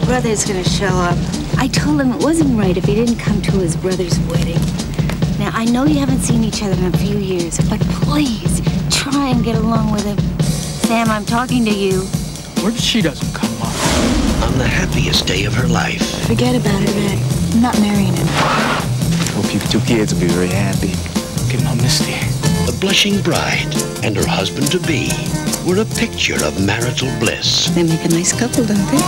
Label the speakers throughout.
Speaker 1: brother's gonna show up. I told him it wasn't right if he didn't come to his brother's wedding. Now, I know you haven't seen each other in a few years, but please, try and get along with him. Sam, I'm talking to you.
Speaker 2: Where she doesn't come up?
Speaker 3: On the happiest day of her life.
Speaker 1: Forget about it, Ray. I'm not marrying him.
Speaker 2: Hope you two kids will be very happy. Getting all misty.
Speaker 3: The blushing bride and her husband-to-be were a picture of marital bliss.
Speaker 1: They make a nice couple, don't they?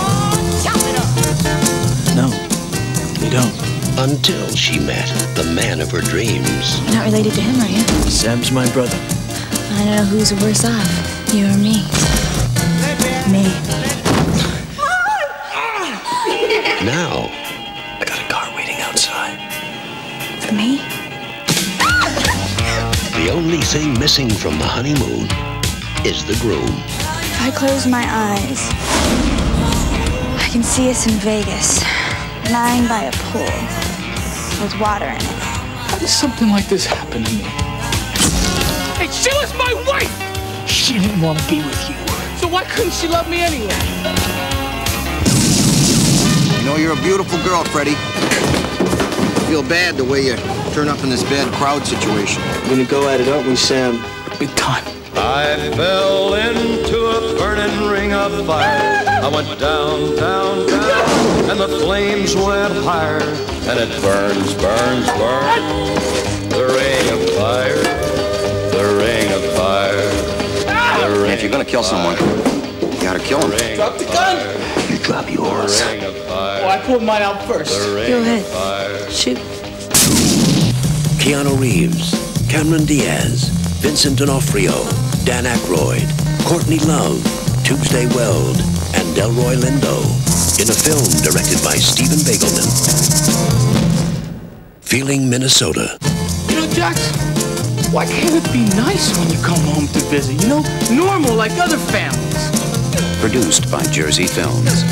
Speaker 2: No, they don't.
Speaker 3: Until she met the man of her dreams.
Speaker 1: You're not related to him, are you?
Speaker 2: Sam's my brother.
Speaker 1: I don't know who's worse off, you or me. Me.
Speaker 3: Now,
Speaker 2: I got a car waiting outside.
Speaker 1: For me?
Speaker 3: the only thing missing from the honeymoon is the groom.
Speaker 4: If I close my eyes, I can see us in Vegas, lying by a pool with water in it.
Speaker 2: How does something like this happen to me? Hey, she was my wife! She didn't want to be with you. So why couldn't she love me anyway?
Speaker 5: You know, you're a beautiful girl, Freddie. I feel bad the way you turn up in this bad crowd situation.
Speaker 6: We're gonna go at it, aren't we, Sam?
Speaker 2: Big time.
Speaker 7: I fell into a burning ring of fire. I went down, down, down, and the flames went higher. And it burns, burns, burns. The ring of fire, the ring of fire. The ring
Speaker 5: if you're gonna kill someone, you gotta kill him.
Speaker 2: Drop the gun!
Speaker 5: You drop yours.
Speaker 2: Oh, I pulled mine out first.
Speaker 1: Go ahead. Shoot.
Speaker 3: Keanu Reeves, Cameron Diaz, Vincent D'Onofrio, Dan Aykroyd, Courtney Love, Tuesday Weld, and Delroy Lindo in a film directed by Stephen Bagelman. Feeling Minnesota.
Speaker 2: You know, Jax, why can't it be nice when you come home to visit? You know, normal like other families.
Speaker 8: Produced by Jersey Films.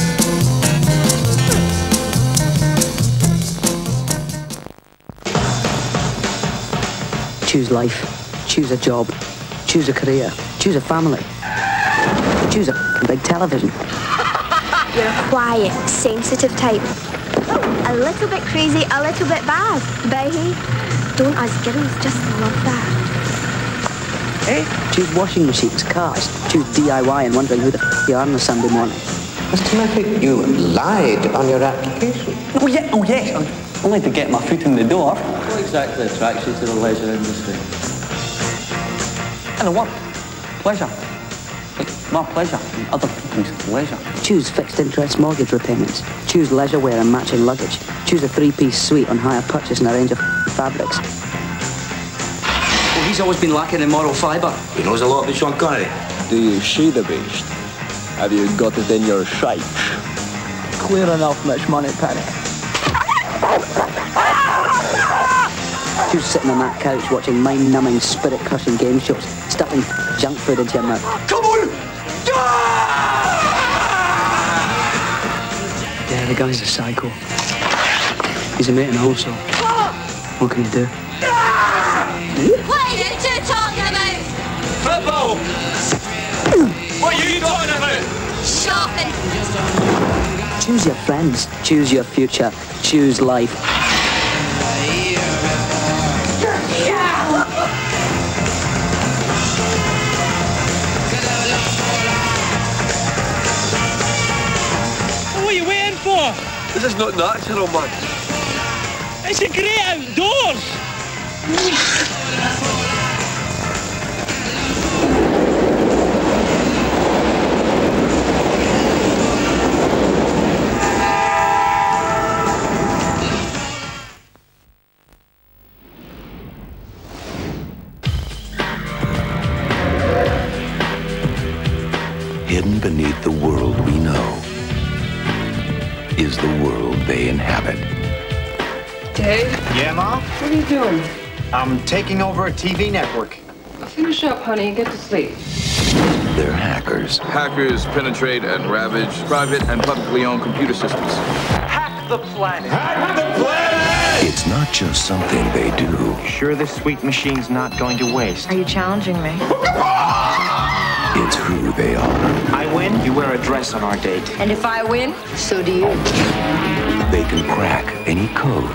Speaker 9: Choose life. Choose a job. Choose a career. Choose a family. Choose a big television.
Speaker 10: You're a quiet, sensitive type. A little bit crazy, a little bit bad. But hey, don't us girls just love that?
Speaker 9: Choose washing machines, cars. Choose DIY and wondering who the you are on a Sunday morning.
Speaker 6: Mr. Murphy, you lied on your application.
Speaker 11: Oh, yes. Only to get my foot in the door.
Speaker 6: What exactly attracts you to the leisure industry?
Speaker 11: And what? Pleasure. My pleasure and other people's leisure.
Speaker 9: Choose fixed interest mortgage repayments. Choose leisure wear and matching luggage. Choose a 3-piece suite on hire purchase and a range of fabrics.
Speaker 11: Well, he's always been lacking in moral fibre.
Speaker 6: He knows a lot about Sean Connery.
Speaker 12: Do you see the beast? Have you got it in your sights?
Speaker 11: Clear enough, Mitch Moneypenny.
Speaker 9: Choose sitting on that couch watching mind-numbing, spirit-crushing game shows, stuffing junk food into your mouth.
Speaker 11: Come on!
Speaker 9: Yeah, the guy's a psycho. He's a mate and also. What can you do?
Speaker 10: What are you two talking about?
Speaker 7: Football! What are you talking about?
Speaker 10: Shopping.
Speaker 9: Choose your friends. Choose your future. Choose life.
Speaker 2: What are you waiting for?
Speaker 6: This is not natural, man.
Speaker 2: It's a great outdoors.
Speaker 8: Hidden beneath the world we know is the world they inhabit.
Speaker 13: Dave?
Speaker 5: Yeah, Mom?
Speaker 13: What are you doing?
Speaker 5: I'm taking over a TV network.
Speaker 13: Finish up, honey, and get to sleep.
Speaker 8: They're hackers.
Speaker 14: Hackers penetrate and ravage private and publicly owned computer systems.
Speaker 2: Hack the planet.
Speaker 14: Hack the planet!
Speaker 8: It's not just something they do.
Speaker 15: Sure this sweet machine's not going to waste?
Speaker 1: Are you challenging me?
Speaker 8: It's who they are.
Speaker 15: I win, you wear a dress on our date.
Speaker 16: And if I win, so do you.
Speaker 8: They can crack any code.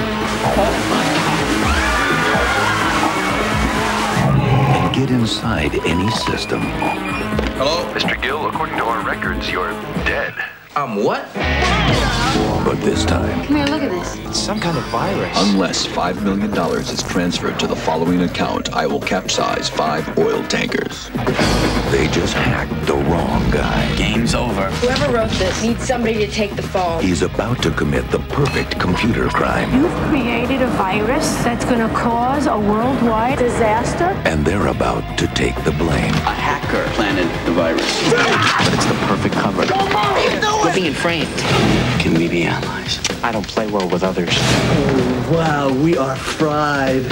Speaker 8: And get inside any system.
Speaker 14: Hello?
Speaker 8: Mr. Gill, according to our records, you're dead.
Speaker 14: What?
Speaker 8: But this time,
Speaker 16: Come here, look at this.
Speaker 15: It's some kind of virus.
Speaker 12: Unless $5 million is transferred to the following account, I will capsize 5 oil tankers.
Speaker 8: they just hacked the wrong guy.
Speaker 16: Game's over. Whoever wrote this needs somebody to take the fall.
Speaker 8: He's about to commit the perfect computer crime.
Speaker 17: You've created a virus that's going to cause a worldwide disaster.
Speaker 8: And they're about to take the blame.
Speaker 11: A hacker planted the virus. But it's the perfect cover.
Speaker 16: We're being framed.
Speaker 11: Can we be allies? I don't play well with others.
Speaker 18: Oh, wow, we are fried.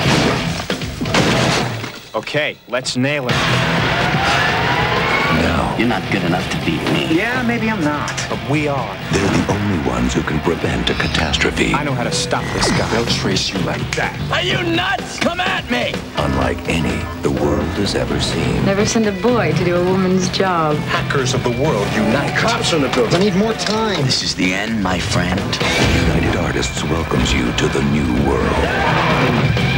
Speaker 15: Okay, let's nail it.
Speaker 8: Now,
Speaker 11: You're not good enough to beat me.
Speaker 15: Yeah, maybe I'm not, but we are.
Speaker 8: they're the only ones who can prevent a catastrophe.
Speaker 15: I know how to stop this guy. They'll trace you like that.
Speaker 2: Are you nuts? Come at me!
Speaker 8: Unlike any the world has ever seen.
Speaker 16: Never send a boy to do a woman's job.
Speaker 15: Hackers of the world unite.
Speaker 5: Cops on the building. I need more time.
Speaker 11: This is the end, my friend.
Speaker 8: United Artists welcomes you to the new world.